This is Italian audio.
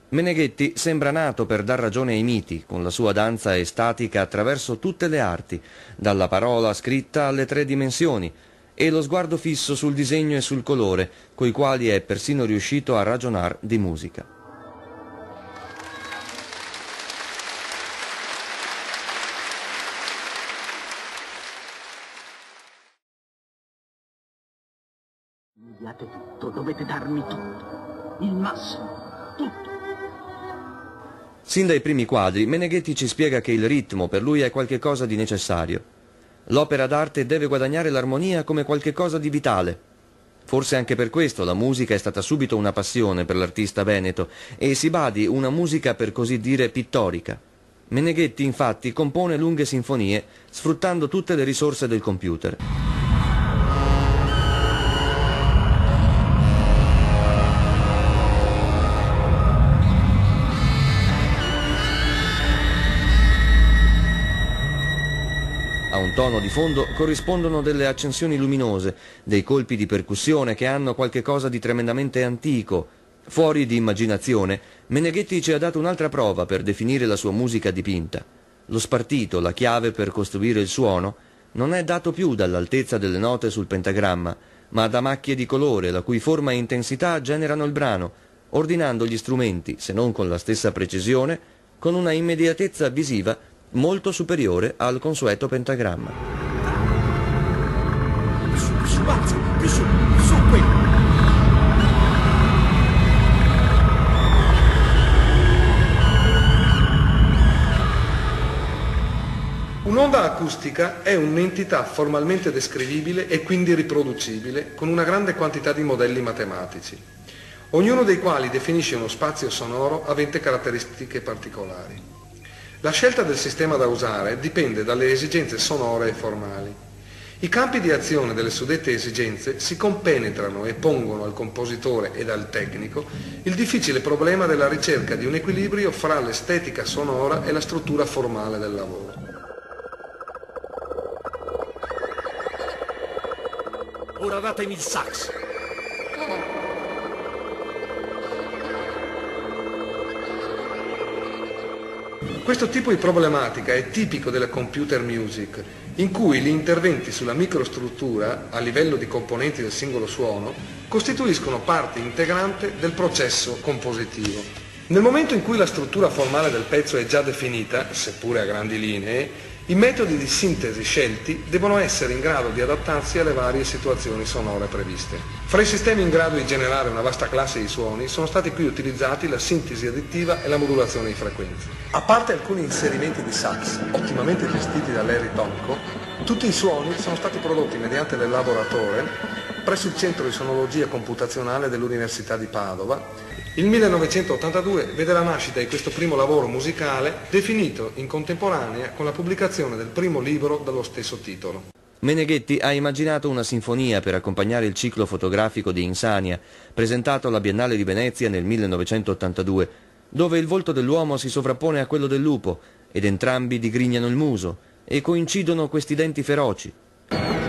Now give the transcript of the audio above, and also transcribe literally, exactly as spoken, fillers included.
Meneghetti sembra nato per dar ragione ai miti, con la sua danza estatica attraverso tutte le arti, dalla parola scritta alle tre dimensioni, e lo sguardo fisso sul disegno e sul colore, coi quali è persino riuscito a ragionar di musica. Mi diate tutto, dovete darmi tutto, il massimo, tutto. Sin dai primi quadri, Meneghetti ci spiega che il ritmo per lui è qualche cosa di necessario. L'opera d'arte deve guadagnare l'armonia come qualche cosa di vitale. Forse anche per questo la musica è stata subito una passione per l'artista veneto e si badi una musica per così dire pittorica. Meneghetti infatti compone lunghe sinfonie sfruttando tutte le risorse del computer. A un tono di fondo corrispondono delle accensioni luminose, dei colpi di percussione che hanno qualche cosa di tremendamente antico. Fuori di immaginazione, Meneghetti ci ha dato un'altra prova per definire la sua musica dipinta. Lo spartito, la chiave per costruire il suono, non è dato più dall'altezza delle note sul pentagramma, ma da macchie di colore la cui forma e intensità generano il brano, ordinando gli strumenti, se non con la stessa precisione, con una immediatezza visiva molto superiore al consueto pentagramma. Più su, più su, avanza, più su, su quello. Un'onda acustica è un'entità formalmente descrivibile e quindi riproducibile con una grande quantità di modelli matematici, ognuno dei quali definisce uno spazio sonoro avente caratteristiche particolari. La scelta del sistema da usare dipende dalle esigenze sonore e formali. I campi di azione delle suddette esigenze si compenetrano e pongono al compositore ed al tecnico il difficile problema della ricerca di un equilibrio fra l'estetica sonora e la struttura formale del lavoro. Ora datemi il sax. Questo tipo di problematica è tipico della computer music, in cui gli interventi sulla microstruttura, a livello di componenti del singolo suono, costituiscono parte integrante del processo compositivo. Nel momento in cui la struttura formale del pezzo è già definita, seppure a grandi linee, i metodi di sintesi scelti devono essere in grado di adattarsi alle varie situazioni sonore previste. Fra i sistemi in grado di generare una vasta classe di suoni sono stati qui utilizzati la sintesi additiva e la modulazione di frequenze. A parte alcuni inserimenti di sax, ottimamente gestiti da Larry Tonko, tutti i suoni sono stati prodotti mediante l'elaboratore presso il Centro di Sonologia Computazionale dell'Università di Padova. Il millenovecentottantadue vede la nascita di questo primo lavoro musicale, definito in contemporanea con la pubblicazione del primo libro dallo stesso titolo. Meneghetti ha immaginato una sinfonia per accompagnare il ciclo fotografico di Insania, presentato alla Biennale di Venezia nel millenovecentottantadue, dove il volto dell'uomo si sovrappone a quello del lupo, ed entrambi digrignano il muso, e coincidono questi denti feroci.